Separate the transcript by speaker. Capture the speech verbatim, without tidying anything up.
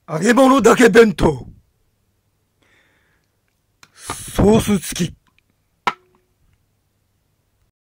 Speaker 1: 揚げ物だけ弁当。ソース付き。